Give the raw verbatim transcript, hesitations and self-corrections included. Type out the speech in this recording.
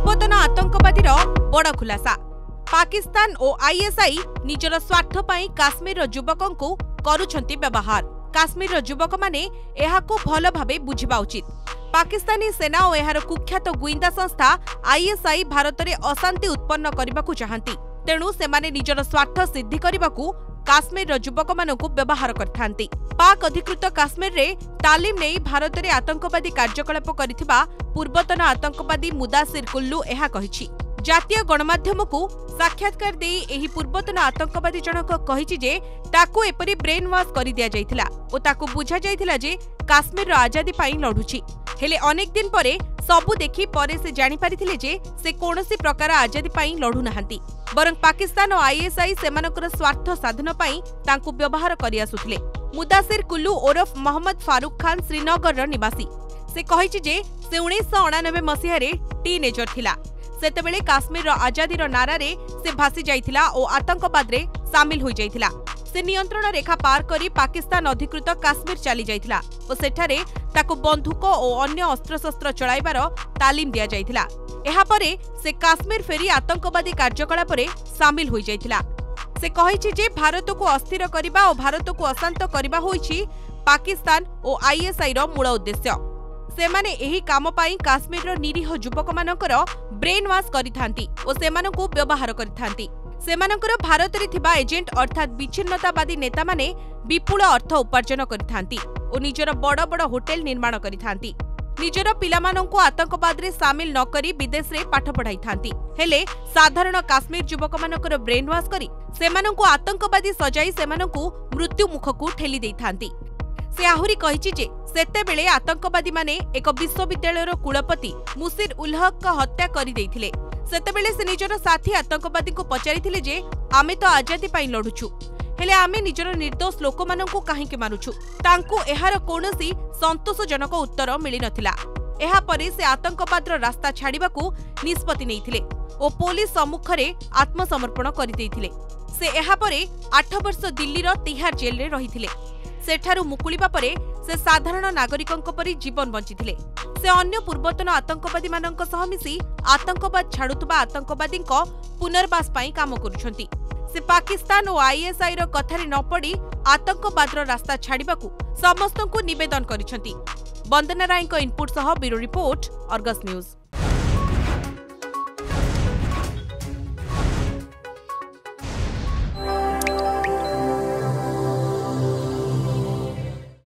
पूर्वतन आतंकवादीर बड़ खुलासा। पाकिस्तान और आईएसआई निजर स्वार्थ पई काश्मीर युवकों को करुछंती व्यवहार। काश्मीर युवक माने एहाको भल भाबे बुझिबा उचित। पाकिस्तानी सेना और एहार कुख्यात गुइंदा संस्था आईएसआई भारत में अशांति उत्पन्न करने चाहती, तेणु सेमाने निजर स्वार्थ सिद्धि करने काश्मीर युवक मानकु व्यवहार करथांती। पाक अधिकृत काश्मीर रे तालीम नहीं भारत में आतंकवादी कार्यकलाप करिथिबा पूर्वतन आतंकवादी मुदासिर कुल्लू एहा कहिछि। जातीय गणमाध्यम को साक्षात्कार दे एही पूर्वतन आतंकवादी जनक कहिछि जे ताकू एपरि ब्रेन वाश कर दिया जाइथिला ओ ताकू बुझा जाइथिला जे काश्मीर आजादी पाई लढुछि। हेले अनेक दिन परे सबु देखि परे से जानि पारिथिले जे से कोनोसी प्रकार आजादी पाई लढु नाहंती, बरं पाकिस्तान और आईएसआई सेमानकर स्वार्थ साधन पाई तांकू व्यवहार करि आसुथिले। मुदासिर कुल्लू ओरफ मोहम्मद फारूक खान श्रीनगर निवासी। से कहिछि जे से उन्नीस सौ अणानबे मसीह रे टीनेजर थिला। सेतेबेले काश्मीर आजादीर नारारे से भासी जाइथिला और आतंकवाद रे सामिल होई जाइथिला। से नियंत्रण रेखा पार करी पाकिस्तान अधिकृत काश्मीर चली जाइथिला और सेठारे ताको बंधुक और अन्य अस्त्रशस्त्र चलाइबार तालीम दिया जाइथिला। एहा परे से काश्मीर फेरी आतंकवादी कार्यकलाप रे सामिल होई जाइथिला। से कहिछि जे भारत को अस्थिर करिबा और भारत को अशांत करिबा होइछि पाकिस्तान और आईएसआई रो मूल उद्देश्य। सेमाने एही काम पाई काश्मीर निरीह युवक मानकर ब्रेन वाश करिथांती और सेमानकु व्यवहार करिथांती। सेमानकर भारत रे थिबा एजेंट अर्थात विच्छिन्नतावादी नेता माने विपुल अर्थ उपार्जन करिथांती और निजर बड़ बड़ होटेल निर्माण करिथांती। निजर पिलामानंकु आतंकवाद रे सामिल न करी विदेश रे पाठ पढ़ाइथांती। हेले साधारण काश्मीर युवक मानकर ब्रेन वाश करी सेमानंकु आतंकवादी सजाई सेमानंकु मृत्यु मुखकु ठेली देइथांती। से आहुरी कहिछि जे सेतेबेले आतंकवादी माने एक विश्वविद्यालयर कुलपति मुसीर उल हक का हत्या करि देइथिले। सेतेबेले से निजर साथी आतंकवादी को पचारिथिले जे आमे तो आजादी पाई लढुछु, हेले आमे निजर निर्दोष लोकमानंकु काहेकि मारुछु। तांकु एहार कोनोसी संतोषजनक उत्तर मिली नथिला। एहा परे से आतंकवादर रास्ता छाड़िबाकू निष्पत्ति नेइथिले ओ पुलिस सम्मुखरे आत्मसमर्पण करि देइथिले। से एहा परे आठ वर्ष दिल्लीर तिहार जेल रे रहिथिले। सेठारु मुकुलिबा परे से साधारण नागरिकंक परि जीवन बंचिथिले। से अन्य पूर्वतन आतंकवादी मानक सह मिसी आतंकवाद छाड़ुतबा आतंकवादींक पुनर्वास पाई काम करुछंती। से पाकिस्तान और आईएसआई रो कथारे न पड़ी आतंकवादर रास्ता छाड़िबाकू समस्तंकु निवेदन करिछंती। वंदना रायଙ୍କ इनपुट सह ब्यूरो रिपोर्ट अर्गस न्यूज।